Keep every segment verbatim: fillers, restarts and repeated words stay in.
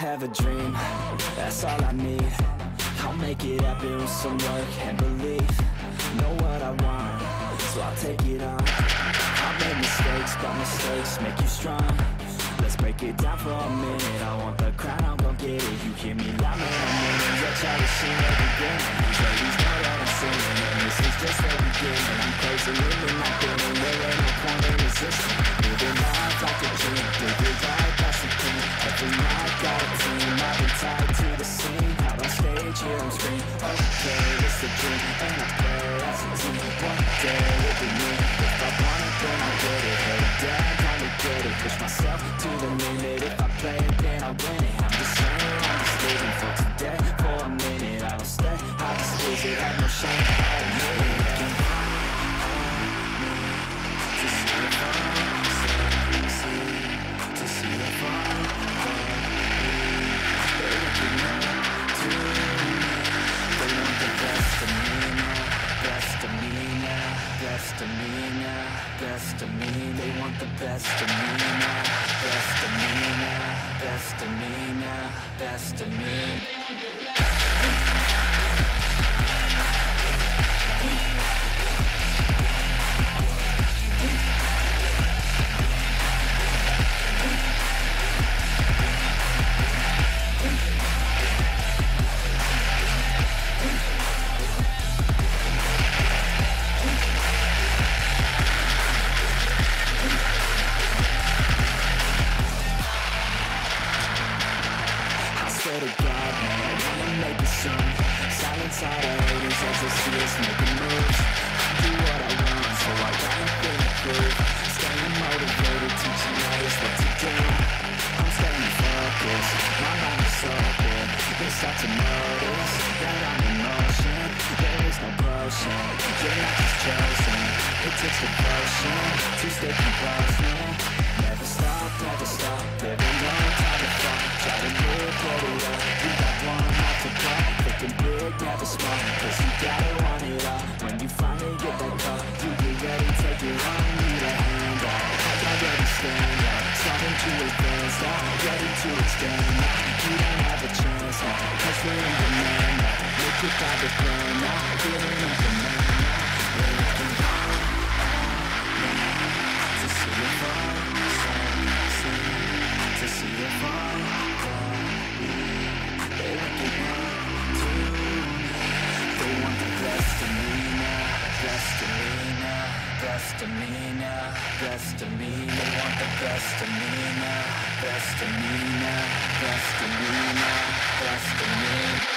have a dream, that's all I need. I'll make it happen with some work and belief. Know what I want, so I'll take it on. I've made mistakes, but mistakes make you strong. Let's break it down for a minute. I want the crown, I'm gon' get it. You hear me loud, man, I'm winning. Your child is seen every game. These ladies know that I'm singing, and this is just the beginning. I'm crazy, living like winning. There ain't no point in resisting. Living life like a dream. Live it right, that's the thing. Every night, got a team. I've been tied to the scene. Out on stage, here I'm screaming. Okay, it's a dream, and I pray as a team. One day, it'll be me. If I want it, then I'll get it. Hey, Dad, time to get it. Push myself to the limit. If I play it, then I win it. I'm just saying, I'm just living for today. For a minute, I don't stay. I just lose it, have no shame. I admit it. To see if I'm safe, to see if I'm they're looking up to me. They want the best of me now, best of me now, best of me now, best of me. They want the best of me now, best of me now, best of me now, best of me. To God, man, I wanna make it soon. Silence all the haters as they see us making moves. Do what I want, so I got nothing to prove. Staying motivated, teaching others what to do. I'm staying focused, my mind is open. They start to notice that I'm in motion. There is no potion, you're not just chosen. It takes devotion to stay composed, man. Never stop, never stop, there ain't no time to fall. Try to live, get it up, you got one life to play. Thinking big, never small, cause you gotta want it all. When you finally get that call, you get ready, take it on, need a hand out. I got ready, stand up, starting to advance now. Ready to extend now, you don't have a chance now. Cause we're in demand now, make it by the plan now. Feeling in demand now, looking on me to see if I'm to see if I'm they're looking up to me. They want the best of me now, best of me now, best of me now, best of me. They want the best of me now, best of me now, best of me now, best of me.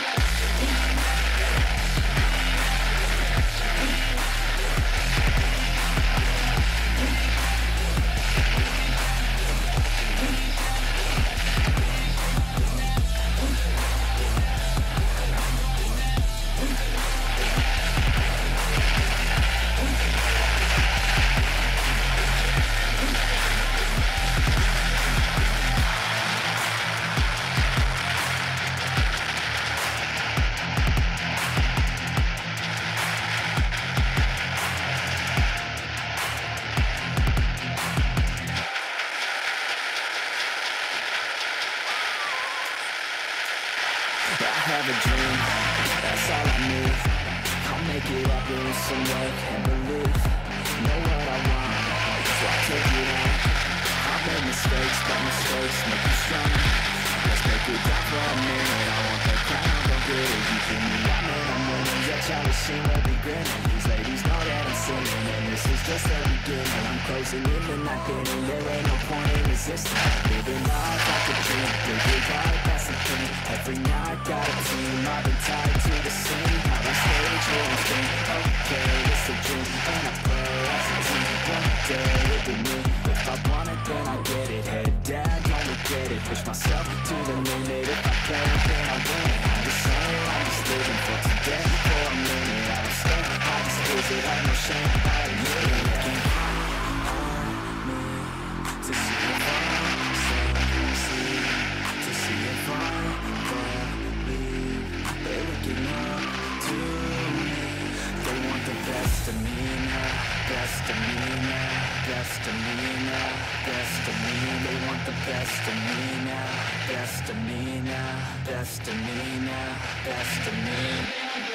I have a dream, that's all I need. I'll make it happen with some work and belief. Know what I want, so I'll take it on. I've made mistakes, but mistakes make you strong. Let's break it down for a minute. I want the crown, I'm gon' get it. You hear me loud, man, I'm winning. Your child is seen, they'll be grinning. These ladies know that I'm singing, and this is just the beginning. I'm closing in the night inning, there ain't no point in resisting. Living life like a dream, live it right, that's the thing. Every night, got a team, I've been tied to the scene. Out on stage, here I'm screaming. Okay, it's a dream, and I play as a team. One day, it'll be me. If I want it, then I get it. Head down, don't regret it. Push myself to the limit. If I play it, then I win it. I'm just saying, I'm just living for today. For a minute, I don't stay. I just lose it, have no shame. I admit it. Looking on me to see if I'm safe, to see if I'm believe. They're looking up to me. They want the best of me now, best of me now, best of me now, best of me. They want the best of me now, best of me now, best of me now, best of me.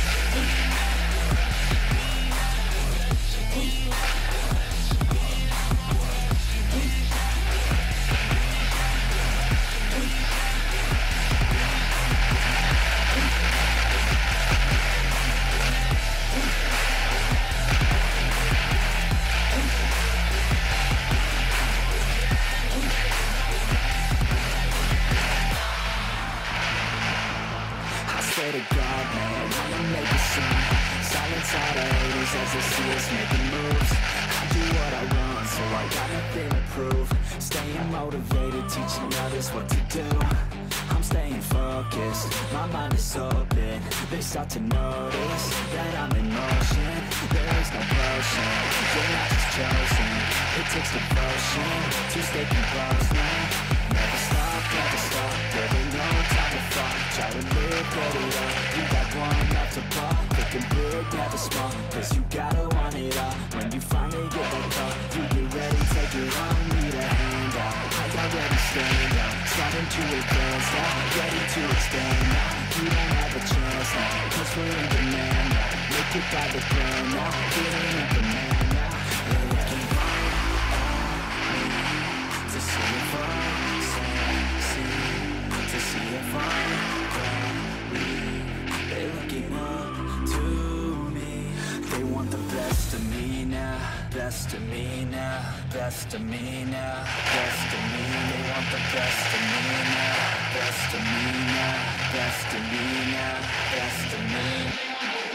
Swear to God, man, I'ma make a scene. Silence all the haters as they see us making moves. I do what I want, so I got nothing to prove. Staying motivated, teaching others what to do. I'm staying focused, my mind is open. They start to notice that I'm in motion. There is no potion, you're not just chosen. It takes devotion to stay composed, man. Never stop, never stop, there ain't no time to fall. Try to live, get it up, you got one left to pop. Thinking big, never small, cause you gotta want it all. When you finally get that call, you get ready, take it on. Need a hand out, I already stand out. Starting to advance now, ready to extend now. You don't have a chance now, cause we're in demand now. Make it by the grand now, feeling in command now. They're looking right at me to see if I succeed, to see if I believe. They're looking up to me. They want the best of me now, best of me now, best of me now, best of me. They want the best of me now, best of me now, best of me now, best of me.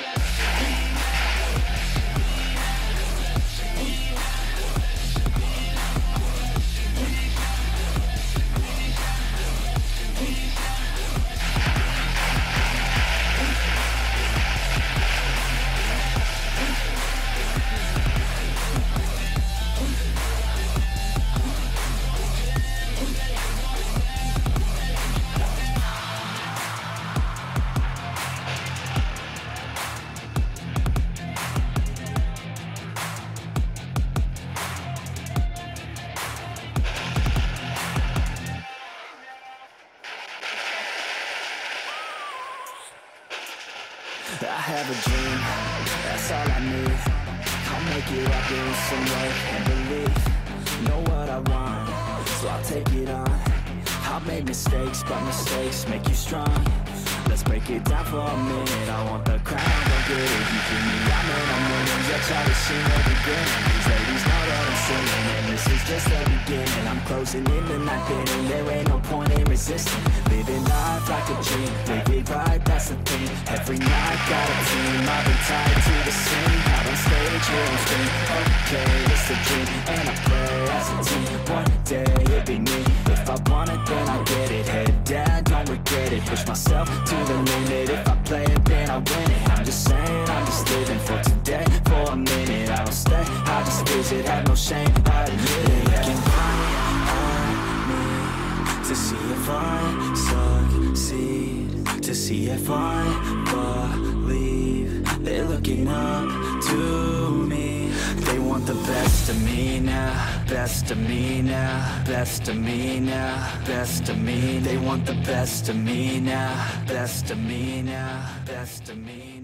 I have a dream, that's all I need. I'll make it happen with some work and belief. Know what I want, so I'll take it on. I've made mistakes, but mistakes make you strong. Let's break it down for a minute. I want the crown, don't get it. You feel me, I'm in, I'm winning. Yeah, try to sing at the beginning. These ladies know that I'm singing, and this is just the beginning. I'm closing in the night inning, there ain't no point in resisting. Living life like a dream, live it right, that's the thing. Every night got a team, I've been tied to the scene. Out on stage, here on screen, okay, it's a dream. And I pray as a team, one day it'll be me. If I want it, then I'll get it. Head down, don't regret it. Push myself to the limit. If I play it, then I win it. I'm just saying, I'm just living for today. For a minute, I don't stay, I just visit. Have no shame, I admit it. Looking right at me to see if I succeed, to see if I believe. They're looking up to me. They want the best of me now, best of me now, best of me now, best of me. They want the best of me now, best of me now, best of me.